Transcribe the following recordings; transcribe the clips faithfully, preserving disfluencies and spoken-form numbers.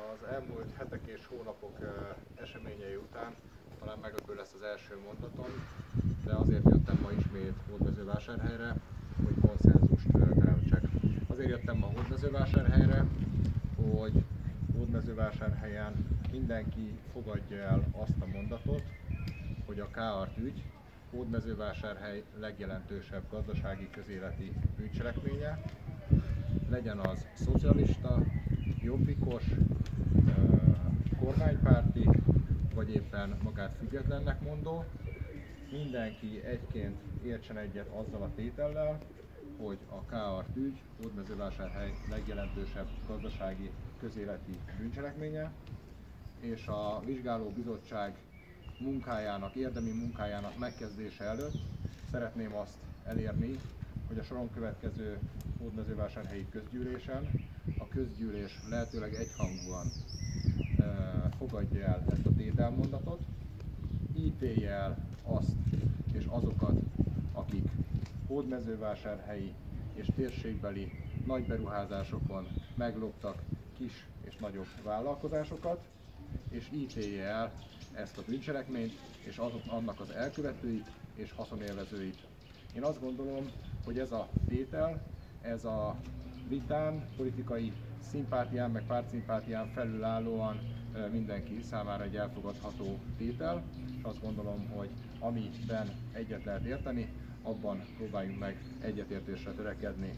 Az elmúlt hetek és hónapok eseményei után talán meglepő lesz az első mondatom, de azért jöttem ma ismét Hódmezővásárhelyre, hogy konszenzust teremtsek. Azért jöttem ma Hódmezővásárhelyre, hogy Hódmezővásárhelyen mindenki fogadja el azt a mondatot, hogy a Káart ügy Hódmezővásárhely legjelentősebb gazdasági közéleti bűncselekménye, legyen az szocialista, jobbikos, kormánypárti, vagy éppen magát függetlennek mondó, mindenki egyként értsen egyet azzal a tétellel, hogy a Káart ügy Hódmezővásárhely legjelentősebb gazdasági közéleti bűncselekménye, és a vizsgálóbizottság munkájának, érdemi munkájának megkezdése előtt szeretném azt elérni, hogy a soron következő hódmezővásárhelyi közgyűlésen a közgyűlés lehetőleg egyhangúan e, fogadja el ezt a tételmondatot, ítélje el azt és azokat, akik hódmezővásárhelyi és térségbeli nagy beruházásokon megloptak kis és nagyobb vállalkozásokat, és ítélje el ezt a bűncselekményt és azok, annak az elkövetőit és haszonélvezőit. Én azt gondolom, hogy ez a tétel, ez a vitán, politikai szimpátián, meg pártszimpátián felülállóan mindenki számára egy elfogadható tétel, és azt gondolom, hogy amiben egyet lehet érteni, abban próbáljunk meg egyetértésre törekedni.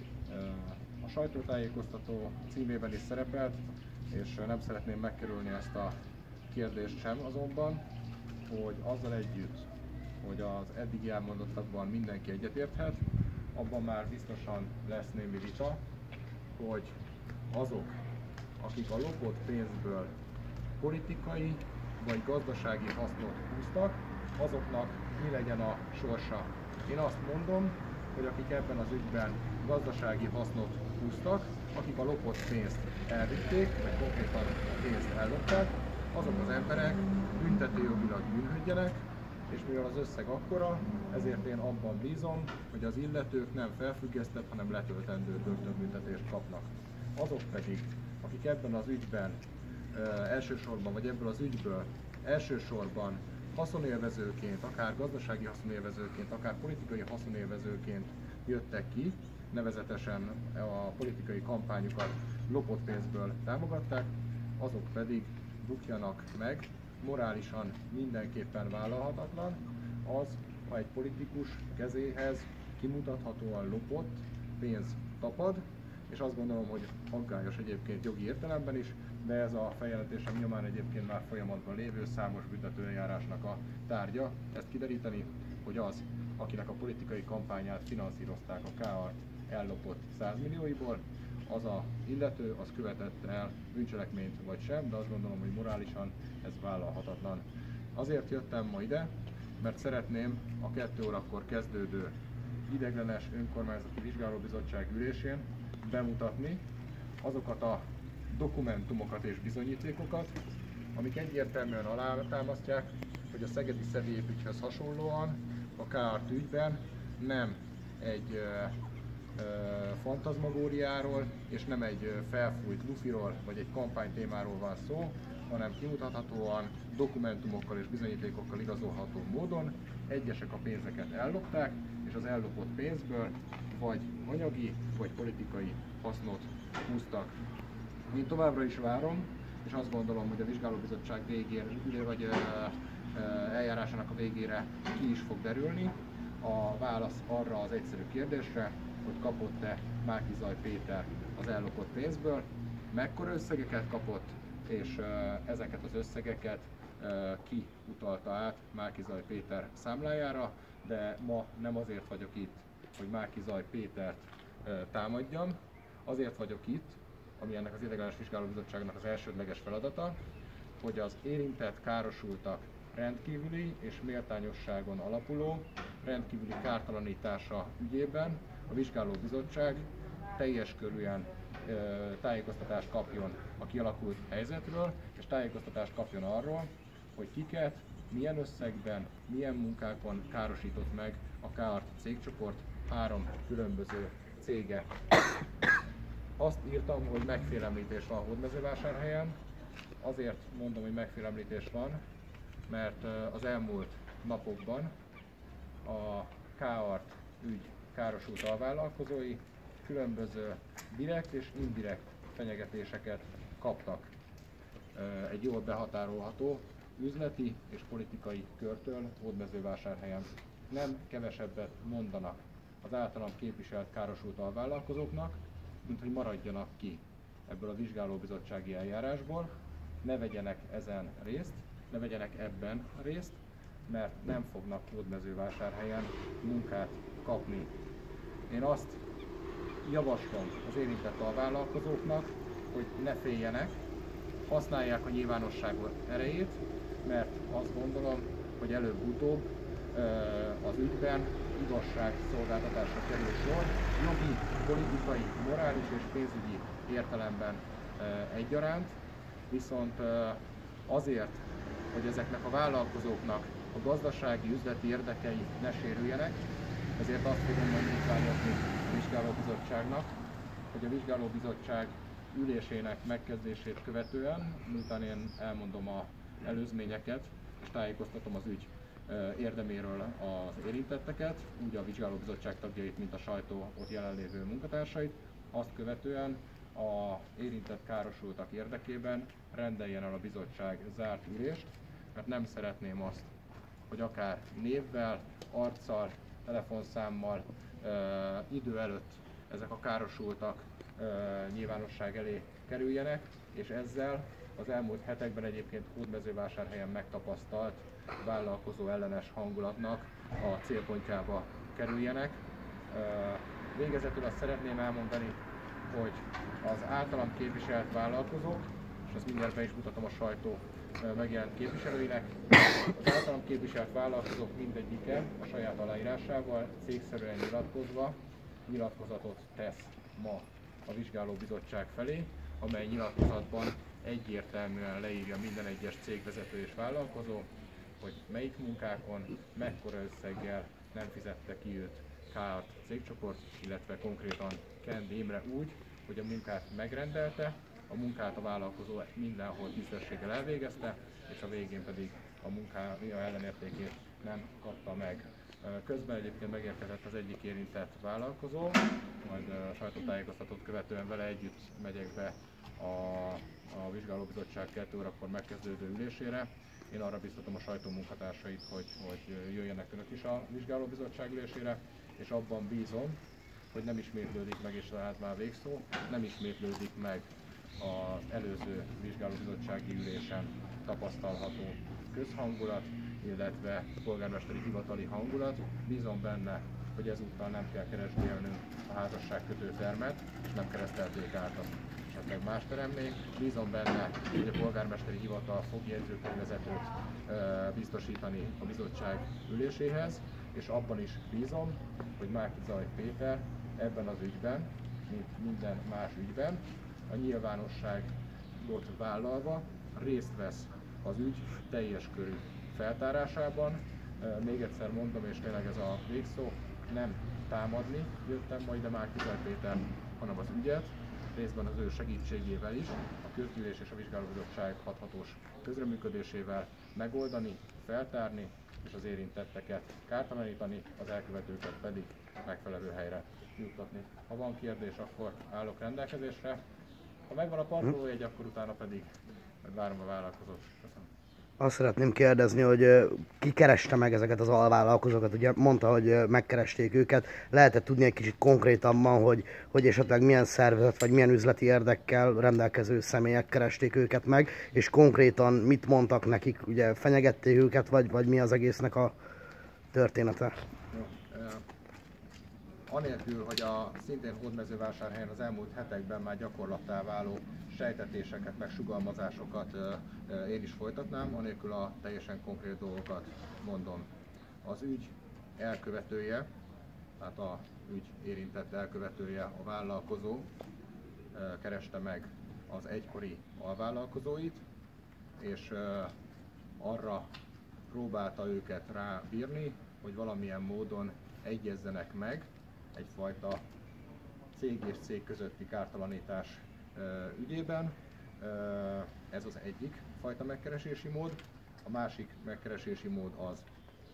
A sajtótájékoztató címében is szerepelt, és nem szeretném megkerülni ezt a kérdést sem azonban, hogy azzal együtt, hogy az eddigi elmondottakban mindenki egyetérthet, abban már biztosan lesz némi vita, hogy azok, akik a lopott pénzből politikai vagy gazdasági hasznot húztak, azoknak mi legyen a sorsa. Én azt mondom, hogy akik ebben az ügyben gazdasági hasznot húztak, akik a lopott pénzt elvitték, vagy konkrétan a pénzt ellopták, azok az emberek büntetőjogilag bűnhődjenek, és mivel az összeg akkora, ezért én abban bízom, hogy az illetők nem felfüggesztett, hanem letöltendő börtönbüntetést kapnak. Azok pedig, akik ebben az ügyben e, elsősorban, vagy ebből az ügyből elsősorban haszonélvezőként, akár gazdasági haszonélvezőként, akár politikai haszonélvezőként jöttek ki, nevezetesen a politikai kampányukat lopott pénzből támogatták, azok pedig bukjanak meg. Morálisan mindenképpen vállalhatatlan az, ha egy politikus kezéhez kimutathatóan lopott pénz tapad, és azt gondolom, hogy aggályos egyébként jogi értelemben is, de ez a feljelentésem nyomán egyébként már folyamatban lévő számos büntetőeljárásnak a tárgya. Ezt kideríteni, hogy az, akinek a politikai kampányát finanszírozták a Káart ellopott száz millióiból, az a illető, az követett el bűncselekményt vagy sem, de azt gondolom, hogy morálisan ez vállalhatatlan. Azért jöttem ma ide, mert szeretném a kettő órakor kezdődő ideiglenes önkormányzati vizsgálóbizottság ülésén bemutatni azokat a dokumentumokat és bizonyítékokat, amik egyértelműen alátámasztják, hogy a szegedi szedélyépügyhöz hasonlóan a Káart ügyben nem egy fantazmagóriáról, és nem egy felfújt lufiról, vagy egy kampánytémáról van szó, hanem kimutathatóan dokumentumokkal és bizonyítékokkal igazolható módon egyesek a pénzeket ellopták, és az ellopott pénzből vagy anyagi, vagy politikai hasznot húztak. Én továbbra is várom, és azt gondolom, hogy a vizsgálóbizottság végére, vagy eljárásának a végére ki is fog derülni a válasz arra az egyszerű kérdésre, hogy kapott-e Márki-Zay Péter az ellopott pénzből, mekkora összegeket kapott, és ezeket az összegeket ki utalta át Márki-Zay Péter számlájára, de ma nem azért vagyok itt, hogy Márki-Zay Pétert támadjam, azért vagyok itt, ami ennek az ideiglenes vizsgálóbizottságnak az elsődleges feladata, hogy az érintett károsultak rendkívüli és méltányosságon alapuló rendkívüli kártalanítása ügyében a vizsgálóbizottság teljes körűen e, tájékoztatást kapjon a kialakult helyzetről, és tájékoztatást kapjon arról, hogy kiket, milyen összegben, milyen munkákon károsított meg a Káart cégcsoport három különböző cége. Azt írtam, hogy megfélemlítés van Hódmezővásárhelyen. Azért mondom, hogy megfélemlítés van, mert az elmúlt napokban a K-Art ügy károsult alvállalkozói különböző direkt és indirekt fenyegetéseket kaptak egy jól behatárolható üzleti és politikai körtől Hódmezővásárhelyen. Nem kevesebbet mondanak az általam képviselt károsult alvállalkozóknak, mint hogy maradjanak ki ebből a vizsgálóbizottsági eljárásból, ne vegyenek ezen részt, ne vegyenek ebben részt, mert nem fognak Hódmezővásárhelyen munkát kapni. Én azt javaslom az érintett alvállalkozóknak, hogy ne féljenek, használják a nyilvánosság erejét, mert azt gondolom, hogy előbb-utóbb az ügyben igazságszolgáltatásra kerül sor, jogi, politikai, morális és pénzügyi értelemben egyaránt, viszont azért, hogy ezeknek a vállalkozóknak a gazdasági, üzleti érdekei ne sérüljenek, ezért azt fogom majd indítványozni a vizsgálóbizottságnak, hogy a vizsgálóbizottság ülésének megkezdését követően, miután én elmondom az előzményeket és tájékoztatom az ügy érdeméről az érintetteket, úgy a vizsgálóbizottság tagjait, mint a sajtó ott jelenlévő munkatársait, azt követően az érintett károsultak érdekében rendeljen el a bizottság zárt ülést, mert nem szeretném azt, hogy akár névvel, arccal, telefonszámmal, idő előtt ezek a károsultak nyilvánosság elé kerüljenek, és ezzel az elmúlt hetekben egyébként Hódmezővásárhelyen megtapasztalt vállalkozó ellenes hangulatnak a célpontjába kerüljenek. Végezetül azt szeretném elmondani, hogy az általam képviselt vállalkozók, és ezt mindjárt be is mutatom a sajtó megjelent képviselőinek, az általam képviselt vállalkozók mindegyike a saját aláírásával cégszerűen nyilatkozva nyilatkozatot tesz ma a vizsgálóbizottság felé, amely nyilatkozatban egyértelműen leírja minden egyes cégvezető és vállalkozó, hogy melyik munkákon, mekkora összeggel nem fizette ki őt K-Art cégcsoport, illetve konkrétan Kend Imre úgy, hogy a munkát megrendelte, a munkát a vállalkozó mindenhol tisztességgel elvégezte, és a végén pedig a munká ellenértékét nem kapta meg. Közben egyébként megérkezett az egyik érintett vállalkozó, majd a sajtótájékoztatót követően vele együtt megyek be a, a vizsgálóbizottság kettő órakor megkezdődő ülésére. Én arra biztatom a sajtó munkatársait, hogy, hogy jöjjenek önök is a vizsgálóbizottság ülésére, és abban bízom, hogy nem ismétlődik meg, és tehát már végszó, nem ismétlődik meg az előző vizsgálóbizottsági ülésen tapasztalható közhangulat, illetve polgármesteri hivatali hangulat. Bízom benne, hogy ezúttal nem kell keresgélnünk a házasságkötő termet, és nem keresztelték át azt esetleg más teremnénk. Bízom benne, hogy a polgármesteri hivatal fog jegyzőkönyvvezetőt biztosítani a bizottság üléséhez, és abban is bízom, hogy Márki Zaj Péter ebben az ügyben, mint minden más ügyben, a nyilvánosságot vállalva részt vesz az ügy teljes körű feltárásában. Még egyszer mondom, és tényleg ez a végszó, nem támadni jöttem ma ide Márki Zaj Péter, hanem az ügyet, részben az ő segítségével is, a közgyűlés és a vizsgálóbizottság hathatós közreműködésével megoldani, feltárni, és az érintetteket kártalanítani, az elkövetőket pedig megfelelő helyre juttatni. Ha van kérdés, akkor állok rendelkezésre. Ha megvan a parkolójegy, akkor utána pedig várom a vállalkozót. Köszönöm. Azt szeretném kérdezni, hogy ki kereste meg ezeket az alvállalkozókat? Ugye mondta, hogy megkeresték őket. Lehet-e tudni egy kicsit konkrétabban, hogy, hogy esetleg milyen szervezet vagy milyen üzleti érdekkel rendelkező személyek keresték őket meg, és konkrétan mit mondtak nekik? Ugye fenyegették őket, vagy, vagy mi az egésznek a története? Jó, anélkül, hogy a szintén Hódmezővásárhelyen az elmúlt hetekben már gyakorlattá váló sejtetéseket, meg sugalmazásokat én is folytatnám, anélkül a teljesen konkrét dolgokat mondom. Az ügy elkövetője, tehát a ügy érintett elkövetője, a vállalkozó kereste meg az egykori alvállalkozóit, és arra próbálta őket rábírni, hogy valamilyen módon egyezzenek meg egyfajta cég és cég közötti kártalanítás ügyében. Ez az egyik fajta megkeresési mód. A másik megkeresési mód az,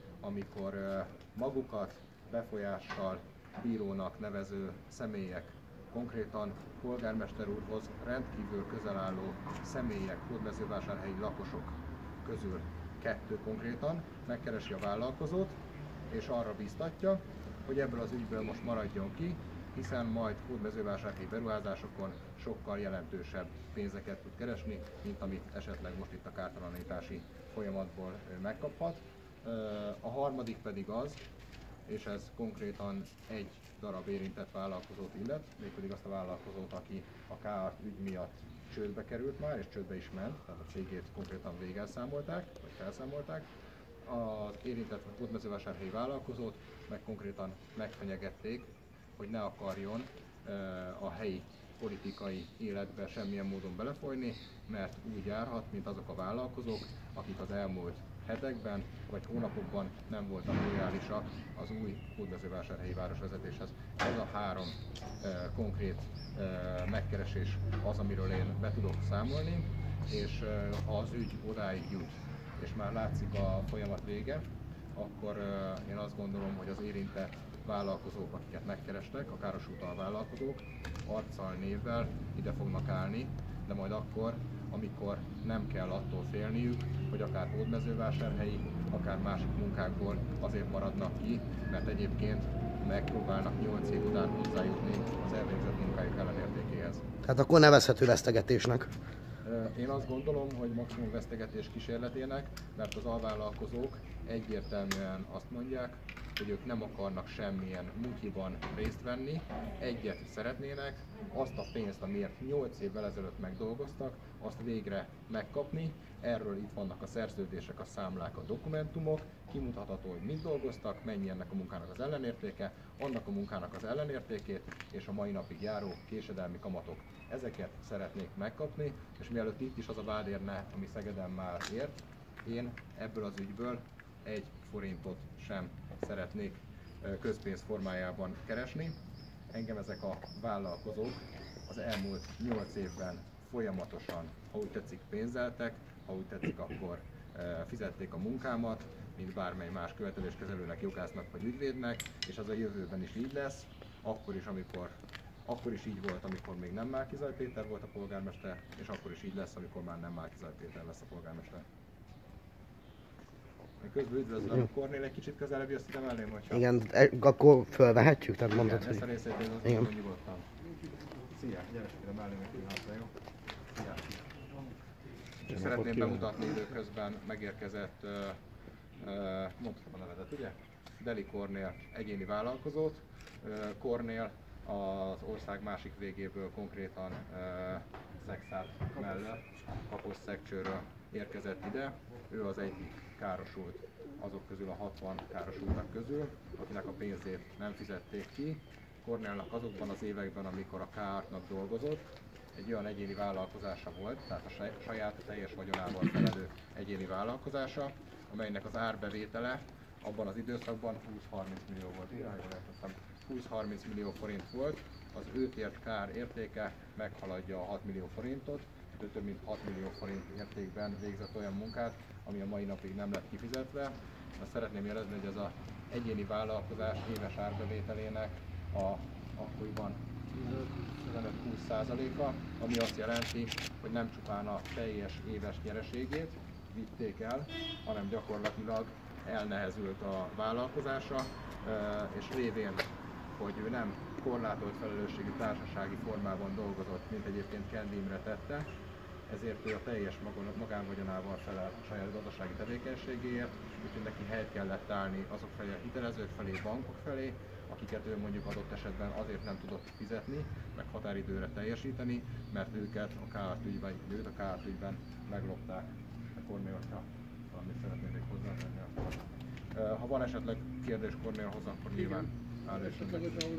amikor magukat befolyással bírónak nevező személyek, konkrétan polgármester úrhoz rendkívül közel álló személyek, hódmezővásárhelyi lakosok közül kettő konkrétan megkeresi a vállalkozót, és arra bíztatja, hogy ebből az ügyből most maradjon ki, hiszen majd hódmezővásárhelyi beruházásokon sokkal jelentősebb pénzeket tud keresni, mint amit esetleg most itt a kártalanítási folyamatból megkaphat. A harmadik pedig az, és ez konkrétan egy darab érintett vállalkozót illet, mégpedig azt a vállalkozót, aki a ká ügy miatt csődbe került már, és csődbe is ment, tehát a cégét konkrétan végelszámolták, vagy felszámolták. Az érintett hódmezővásárhelyi vállalkozót meg konkrétan megfenyegették, hogy ne akarjon a helyi politikai életbe semmilyen módon belefolyni, mert úgy járhat, mint azok a vállalkozók, akik az elmúlt hetekben vagy hónapokban nem voltak lojálisak az új hódmezővásárhelyi városvezetéshez. Ez a három e, konkrét e, megkeresés az, amiről én be tudok számolni, és e, az ügy odáig jut, és már látszik a folyamat vége, akkor e, én azt gondolom, hogy az érintett vállalkozók, akiket megkerestek, a károsultan vállalkozók arccal, névvel ide fognak állni, de majd akkor, amikor nem kell attól félniük, hogy akár hódmezővásárhelyi, akár másik munkákból azért maradnak ki, mert egyébként megpróbálnak nyolc év után hozzájutni az elvégzett munkájuk ellenértékéhez. Tehát akkor nevezhető vesztegetésnek. Én azt gondolom, hogy maximum vesztegetés kísérletének, mert az alvállalkozók egyértelműen azt mondják, hogy ők nem akarnak semmilyen mutyiban részt venni, egyet szeretnének, azt a pénzt, amiért nyolc évvel ezelőtt megdolgoztak, azt végre megkapni. Erről itt vannak a szerződések, a számlák, a dokumentumok, kimutatható, hogy mit dolgoztak, mennyi ennek a munkának az ellenértéke, annak a munkának az ellenértékét és a mai napig járó késedelmi kamatok. Ezeket szeretnék megkapni, és mielőtt itt is az a vád érne, ami Szegeden már ért, én ebből az ügyből egy forintot sem szeretnék közpénz formájában keresni. Engem ezek a vállalkozók az elmúlt nyolc évben folyamatosan, ha úgy tetszik, pénzeltek, ha úgy tetszik, akkor fizették a munkámat, mint bármely más követeléskezelőnek, jogásznak vagy ügyvédnek, és az a jövőben is így lesz, akkor is, amikor Akkor is így volt, amikor még nem Márki-Zay Péter volt a polgármester, és akkor is így lesz, amikor már nem Márki-Zay Péter lesz a polgármester. Én közben üdvözlöm, Kornél egy kicsit közelebb jössz ide mellém, hogyha... Igen, akkor fölvehetjük, tehát mondod, Igen, ezt a hogy... részét én azt mondom, hogy nyugodtan. Szia, gyere ide mellém egy pillanatra, jó? Szia. És szeretném bemutatni időközben megérkezett, uh, uh, mondhatom a nevedet, ugye? Deli Kornél egyéni vállalkozót. Uh, Kornél az ország másik végéből, konkrétan uh, Szexárd mellett, Kaposz-Szegcsőről érkezett ide. Ő az egyik károsult azok közül, a hatvan károsultak közül, akinek a pénzét nem fizették ki. Kornélnak azokban az években, amikor a ká-nak dolgozott, egy olyan egyéni vállalkozása volt, tehát a saját teljes vagyonával felelő egyéni vállalkozása, amelynek az árbevétele abban az időszakban húsz-harminc millió volt. húsz-harminc millió forint volt, az őt ért kár értéke meghaladja a hat millió forintot, de több mint hat millió forint értékben végzett olyan munkát, ami a mai napig nem lett kifizetve. Azt szeretném jelezni, hogy ez az egyéni vállalkozás éves árbevételének a akkoriban tizenöt-húsz százaléka, ami azt jelenti, hogy nem csupán a teljes éves nyereségét vitték el, hanem gyakorlatilag elnehezült a vállalkozása, és révén, hogy ő nem korlátolt felelősségi társasági formában dolgozott, mint egyébként Kendi Imre tette, ezért ő a teljes magánvagyonával felel a saját gazdasági tevékenységéért, úgyhogy neki helyt kellett állni azok felé, a hitelezők felé, bankok felé, akiket ő mondjuk adott esetben azért nem tudott fizetni, meg határidőre teljesíteni, mert őket a ká ügyben, őt a ká ügyben meglopták. Kornél, hogyha valamit szeretnél még hozzátenni, akkor... Ha van esetleg kérdés Kornélhoz, akkor nyilván állásunk.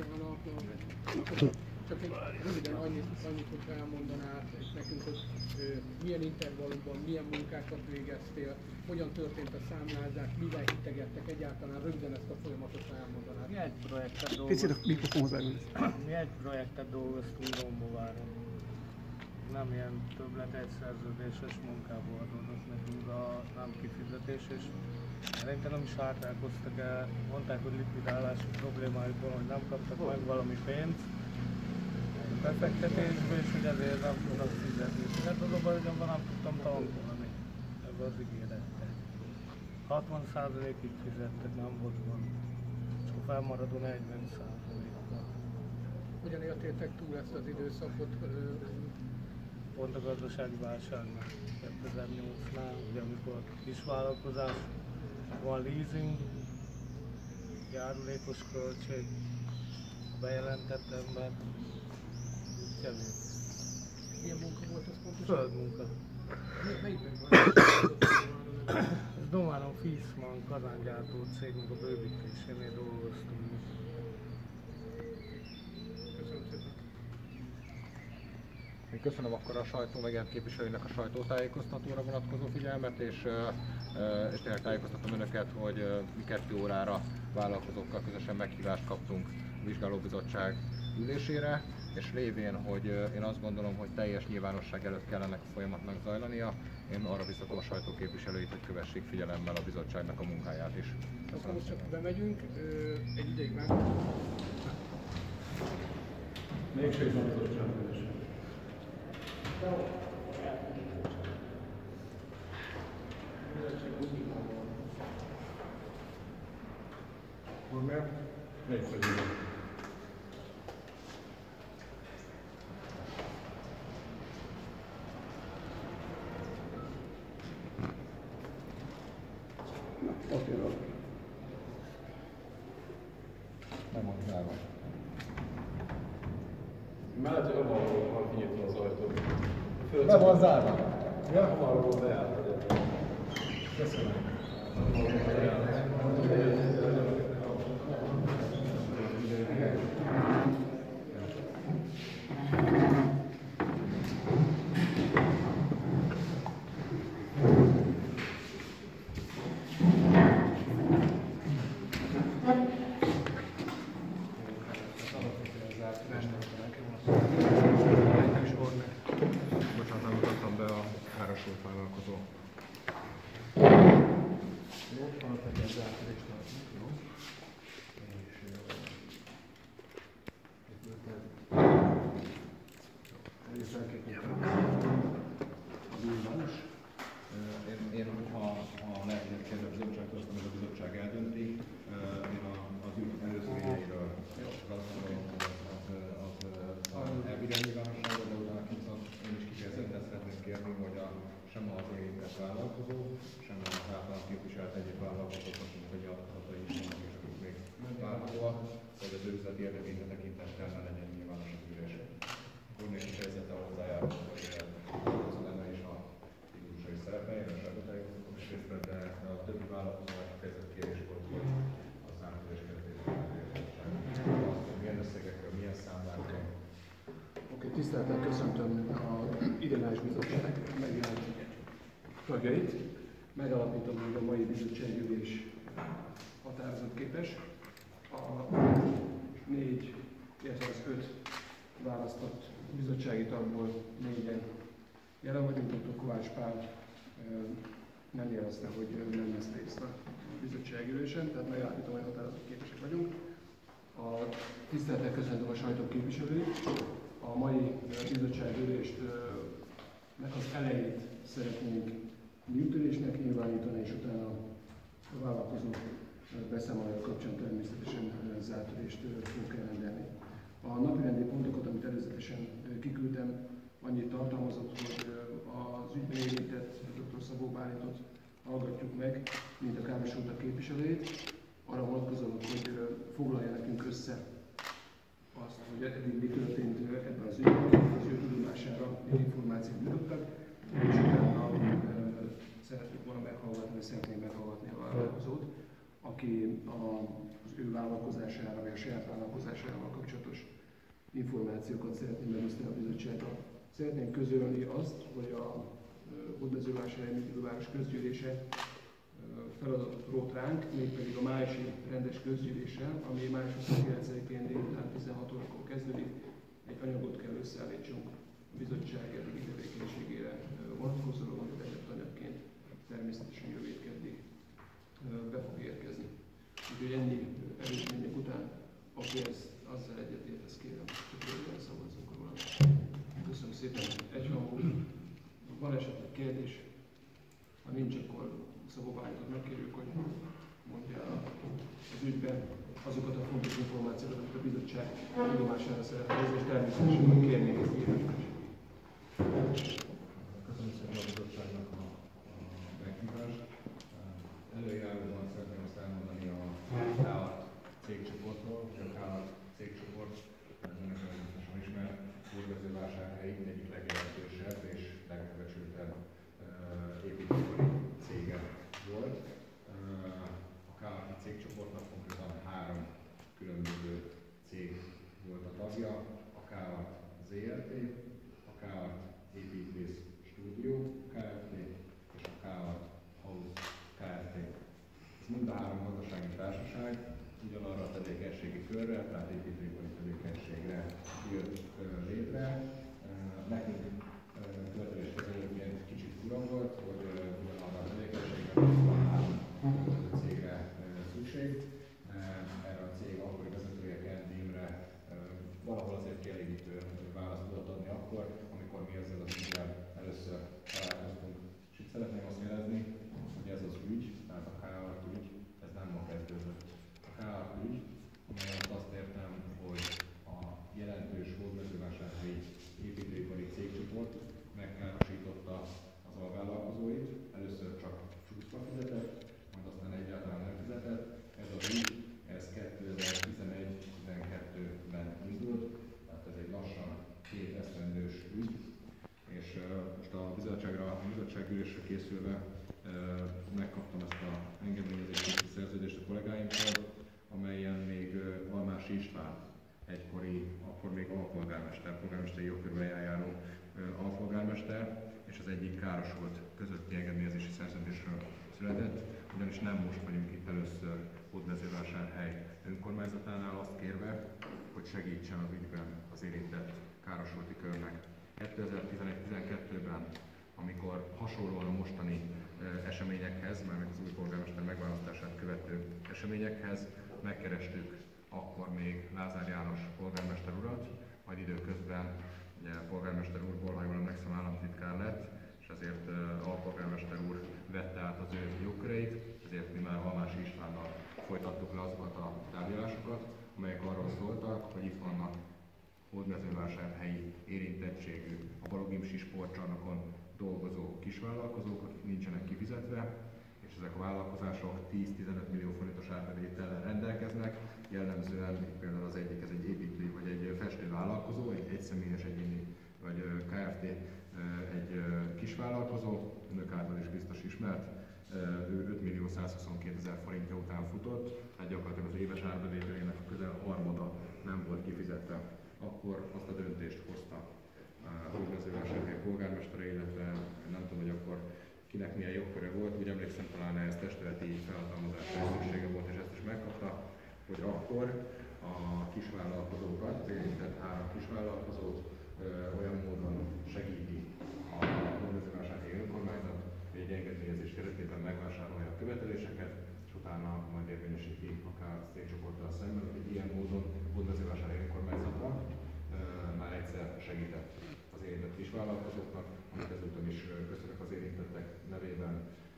Csak egy röviden annyit, annyit, hogyha elmondaná nekünk, hogy milyen intervallumban, milyen munkákat végeztél, hogyan történt a számlázás, mivel hitegettek egyáltalán, röviden ezt a folyamatot elmondanám. Mi egy projektet Picit a dolgoztunk. mikrofonhoz elmondani. Mi egy projektet dolgoztunk Dombováron. Nem ilyen többlet egy szerződéses munkából adódott nekünk a nem kifizetés, és eleinte nem is hátrálkoztak el, mondták, hogy likvidálási problémájuk van, hogy nem kaptak meg valami pénzt befektetésből, és hogy ezért nem tudnak fizetni. Hát az a baj, hogy abban nem tudtam tankolni ebbe az ígérettel. hatvan százalékig fizettek, nem volt van. És a felmaradó negyven százalékkal. Hogyan éltétek túl ezt az időszakot? Pont a gazdasági válságnak kétezer-nyolcnál, ugye amikor kisvállalkozás, van leasing, járulékos költség, bejelentett ember, kevés. Milyen munka volt ez pontosan? Földmunka. Melyikben van? Ez Dománon Fiszman kazángyártó cégnek a bővítésénél dolgoztunk. Köszönöm szépen. Én köszönöm akkor a sajtó megjelent képviselőinek a sajtótájékoztatóra vonatkozó figyelmet, és, és tényleg tájékoztatom önöket, hogy mi kettő órára vállalkozókkal közösen meghívást kaptunk a vizsgálóbizottság ülésére, és lévén, hogy én azt gondolom, hogy teljes nyilvánosság előtt kellene a folyamatnak zajlania, én arra biztatom a sajtóképviselőit, hogy kövessék figyelemmel a bizottságnak a munkáját is. Akkor most csak bemegyünk, egy ideig már. Mégség van bizottság. Miért? Mégség. Oké, oké. Nem van zárva. Mellett hamar van kinyitva az ajtó. Nem van zárva. Ja, hamar volt bejárt. Köszönöm. Bocsánat, nem mutattam be a károsult vállalkozó. Én, én ha, ha lehetne kérdezni a bizottságtól, azt a bizottság eldönti, én a, az ügy előzményeiről azt gondolom, hogy az, az, az elvileg nyilvánosságot, de utána viszont én is kifejezetten szeretném kérni, hogy a, sem az érintett vállalkozó, sem az általán képviselt egyéb vállalkozóknak, hogy a adatai is vannak, és akik még várhatóak, hogy az ő üzleti érdekénkre tekintettel ne legyen nyilvános az ülés. Úgy még kifejezetten hozzájárul, hogy az lenne is a típusai szerepeljen, a sajtótájékoztatók is részt vett, de a többi vállalkozónak kifejezett kérés volt, hogy a számítás keretében hogy milyen összegekről, milyen számlákról. Oké, tisztelettel köszöntöm a Ideális Bizottság megjelent tagjait. Megalapítom, hogy a mai bizottságülés határozatképes. A négy, illetve az öt választott bizottsági tagból négyen jelen vagyunk, dr. Kovács Pál nem jelezte, hogy nem vesz részt a bizottságülésen, tehát megállapítom, hogy határozatképesek vagyunk. A tisztelettel köszöntöm a sajtóképviselőit. A mai bizottságülésnek az elejét szeretnénk nyíltülésnek nyilvánítani, és utána a vállalkozók beszámolója kapcsán természetesen zárt ülést fogunk elrendelni. A napirendi pontokat, amit előzetesen kiküldtem, annyit tartalmazott, hogy az ügyben érintett dr. Szabó Bálintot hallgatjuk meg, mint a károsultak képviselőjét. Arra vonatkozóan, hogy foglalja nekünk össze azt, hogy eddig mi történt ebben az ügyben, az ő tudomására milyen információt jutottak, és utána szeretnék volna meghallgatni, vagy szeretném meghallgatni a vállalkozót, aki az ő vállalkozására, vagy a saját vállalkozásával kapcsolatos információkat szeretném megosztani a bizottsággal. Szeretném közölni azt, hogy a Hódmezővásárhely megyőváros közgyűlése feladatot rótt ránk, mégpedig a májusi rendes közgyűlésen, ami május huszonkilencedikén délután tizenhat órakor kezdődik, egy anyagot kell összeállítsunk a bizottság eddigi tevékenységére vonatkozóan, amit egyet anyagként természetesen jövő hét keddig be fog érkezni. Úgyhogy ennyi eredmények után, aki ezt azzal egyetért, ezt kérem, csak röviden szavazzunk róla. Köszönöm szépen, egyhangú. Van esetleg kérdés? Ha nincs, akkor Szabóványot megkérjük, hogy mondja az ügyben azokat a fontos információkat, amit a bizottság tudomására szeretne hozni, és természetesen kérnék ezt írásban is. Köszönöm szépen a bizottságnak a, a meghívást. Előjáróban szeretném azt elmondani a Káart cégcsoportról, hogy a Káart cégcsoport, ez önök biztosan ismert, Hódmezővásárhely egyik legjelentősebb és legbecsültebb építőipari cége volt. A Káart cégcsoportnak konkrétan három különböző cég volt a tagja, a Káart zé er té, a Káart Építész Stúdió Kft. És a Káart House Kft. Ez mind a három gazdasági társaság ugyanarra a tevékenységi körre, tehát építőipari tevékenységre jött létre. Nekünk követeléskezelőként kicsit fura volt, hogy ugyanarra a tevékenységre van három cégre szükség. Erre a cég akkori vezetője Kent Imre valahol azért kielégítő választ tudott adni akkor, amikor mi ezzel az ügyel először találkoztunk. És itt szeretném azt jelezni, hogy ez az ügy, tehát a Káart ügy, ez nem ma kezdődött. A Káart ügy, amelyet azt értem, hogy a jelentős hódmezővásárhelyi építőipari cégcsoport megkárosította az alvállalkozóit, először csak csúszva fizetett, majd aztán egyáltalán nem fizetett. Ez az ügy, ez kétezer-tizenegy-tizenkettőben indult, tehát ez egy lassan két esztendős ügy, és uh, most a bizottságra, a bizottságülésre készülve uh, megkaptam ezt a engedményezési szerződést a kollégáimtól, amelyen még uh, Almási István, egykori, akkor még alpolgármester, polgármesteri jogkörben eljáró uh, alpolgármester, és az egyik károsult közötti engedményezési szerződésről született, ugyanis nem most vagyunk itt először Hódmezővásárhely önkormányzatánál azt kérve, hogy segítsen az ügyben az érintett károsulti körnek. kétezer-tizenegy-tizenkettőben, amikor hasonlóan a mostani e, eseményekhez, mármint az új polgármester megválasztását követő eseményekhez, megkerestük akkor még Lázár János polgármester urat, majd időközben ugye, polgármester úrból, ha jól emlékszem, államtitkár lett, és ezért uh, alpolgármester úr vette át az ő jogköreit, ezért mi már Almási Istvánnal folytattuk le azokat a tárgyalásokat, amelyek arról szóltak, hogy itt vannak hódmezővásárhelyi érintettségű, a Balogimsi sportcsarnokon dolgozó kisvállalkozók, akik nincsenek kifizetve, és ezek a vállalkozások tíz-tizenöt millió forintos árbevétellel rendelkeznek. Jellemzően például az egyik, ez egy építő vagy egy festővállalkozó, egy egyszemélyes egyéni vagy Kft. Egy kisvállalkozó, önök által is biztos ismert, ő öt millió százhuszonkétezer forintja után futott, tehát gyakorlatilag az éves árbevételének a közel harmada nem volt kifizetve. Akkor azt a döntést hozta a Hódmezővásárhely polgármestere, illetve nem tudom, hogy akkor kinek milyen jogköre volt, úgy emlékszem, talán ehhez testületi felhatalmazásra szüksége volt, és ezt is megkapta, hogy akkor a kisvállalkozókat, érintett három kisvállalkozót ö, olyan módon segíti a Hódmezővásárhelyi önkormányzat, hogy egy engedélyezés keretében megvásárolja a követeléseket, és utána majd érvényesíti a Káart cégcsoporttal szemben, hogy ilyen módon a Hódmezővásárhelyi önkormányzatnak ö, már egyszer segített az érintett kisvállalkozóknak, amit ezúton is köszönök az érintettek nevében.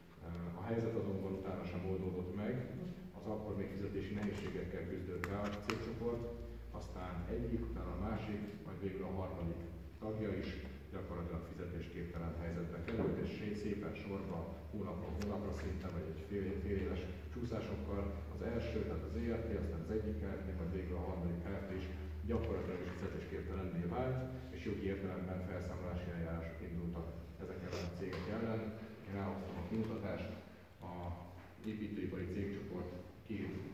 A helyzet azonban utána sem oldódott meg, az akkor még fizetési nehézségekkel küzdő Káart cégcsoport, aztán egyik, utána a másik, majd végül a harmadik tagja is gyakorlatilag fizetésképtelen helyzetbe került, és szépen sorba, hónapról hónapra szinte, vagy egy fél, fél éves csúszásokkal az első, tehát az é er té, aztán az egyik Kft., majd végül a harmadik Kft. Is gyakorlatilag is fizetésképtelenné vált, és jogi értelemben felszámolási eljárások indultak ezekkel a cégek ellen. Én elhoztam a kimutatást, a építőipari cégcsoport két e,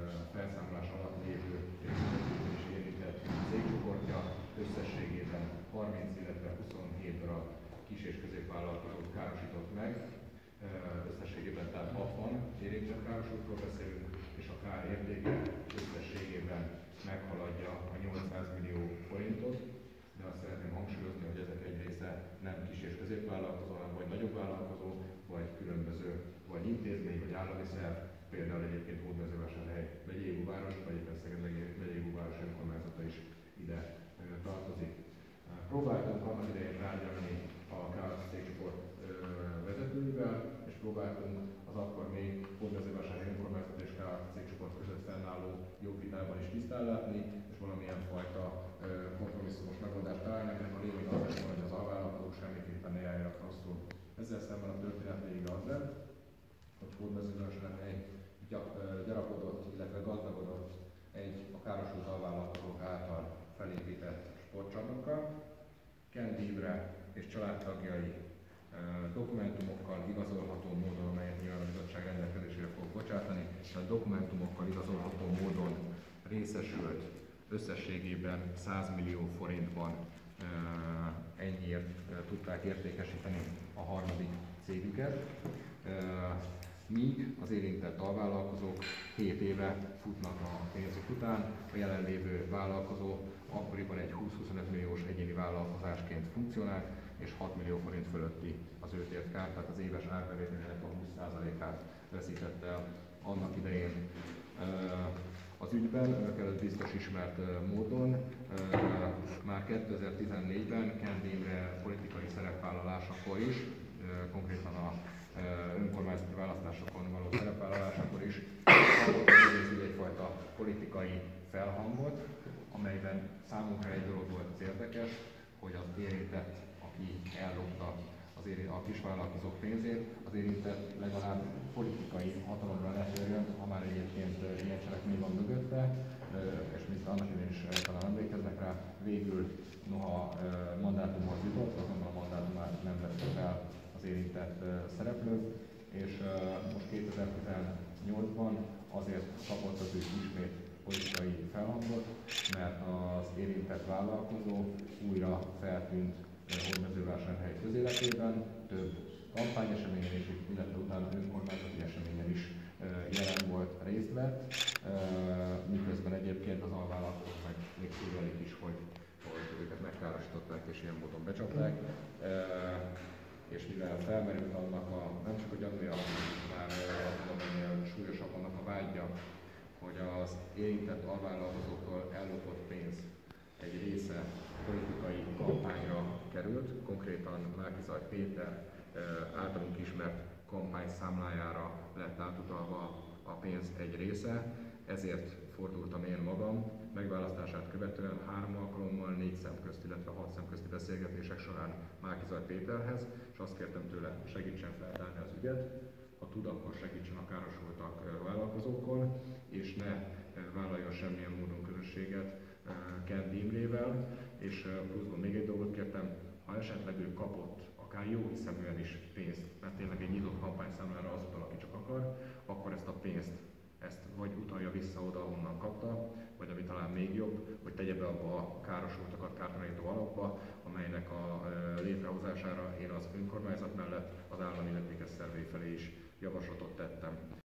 felszámolás alatt lévő és érintett cégcsoportja összességében harminc, illetve huszonhét darab kis és középvállalkozót károsított meg. Összességében tehát hatvan érintett károsultról beszélünk, és a kár értéke összességében meghaladja a nyolcszáz millió forintot, de azt szeretném hangsúlyozni, hogy ezek egy része nem kis és középvállalkozó, hanem vagy nagyobb vállalkozó, vagy különböző, vagy intézmény, vagy állami szerv, például egyébként Hódmezővásárhely megyei Égúváros, vagy éppen Szeged megyei Égúváros önkormányzata is ide tartozik. Próbáltunk annak idején tárgyalni a ká á es cégcsoport vezetőivel, és próbáltunk az akkor még Hódmezővásárhely önkormányzat és ká á es cégcsoport között fennálló jogvitában is tisztán látni, és valamilyen fajta kompromisszumos megoldást találni, ennek a lényeg az lett, hogy az alvállalkozók semmiképpen ne járjanak rosszul. Ezzel szemben a történet vége az lett, hogy Hódmezővásárhely gyarapodott, illetve gazdagodott egy a károsult alvállalkozók által felépített sportcsarnokkal. Kend Imre és családtagjai dokumentumokkal igazolható módon, amelyet nyilván a bizottság rendelkezésére fog bocsátani, tehát dokumentumokkal igazolható módon részesült összességében száz millió forintban ennyiért tudták értékesíteni a harmadik cégüket, míg az érintett alvállalkozók hét éve futnak a pénzük után, a jelenlévő vállalkozó akkoriban egy húsz-huszonöt milliós egyéni vállalkozásként funkcionált, és hat millió forint fölötti az őt ért kár, tehát az éves árbevételének a húsz százalékát veszítette el annak idején. Az ügyben önök előtt biztos ismert módon már kétezer-tizennégyben Kend Imre politikai szerepvállalásakor is, konkrétan a önkormányzati választásokon való szerepvállalásakor is kapott egyfajta politikai felhangot, amelyben számunkra egy dolog volt az érdekes, hogy az érintett, aki ellopta az érint, a kisvállalkozók pénzét, az érintett legalább politikai hatalomra ne törjön, ha már egyébként ilyen cselekmény van mögötte, és mint annak idején is talán emlékeznek rá, végül noha mandátumhoz jutott, azonban a mandátumát nem vette fel az érintett szereplők, és most kétezer-tizennyolcban azért kapott az ügy ismét politikai felhangot, mert az érintett vállalkozó újra feltűnt Hódmezővásárhely közéletében, több kampányeseményen is, illetve utána önkormányzati eseményen is jelen volt, részt vett, miközben egyébként az alvállalkozók meg még szívvelik is, hogy, hogy őket megkárosították és ilyen módon becsapták. És mivel felmerült annak a, nem csak a gyanúja, már azt mondom, hogy súlyosabb annak a vágya, hogy az érintett alvállalkozóktól ellopott pénz egy része politikai kampányra került, konkrétan Márki-Zay Péter általunk ismert kampányszámlájára lett átutalva a pénz egy része, ezért fordultam én magam megválasztását követően három alkalommal, négy szemközt, illetve hat szemközti beszélgetések során Márki-Zay Péterhez, és azt kértem tőle, hogy segítsen feltárni az ügyet, ha tud, akkor segítsen a károsultak vállalkozókon, és ne vállaljon semmilyen módon közösséget Kend Imrével, és pluszban még egy dolgot kértem, ha esetleg ő kapott, akár jó hiszeműen is pénzt, mert tényleg egy nyitott kampányszámlára az utal, aki csak akar, akkor ezt a pénzt ezt vagy utalja vissza oda, ahonnan kapta, vagy ami talán még jobb, hogy tegye be abba a károsultakat kártalanító alapba, amelynek a létrehozására én az önkormányzat mellett az állami illetékes szervei felé is javaslatot tettem.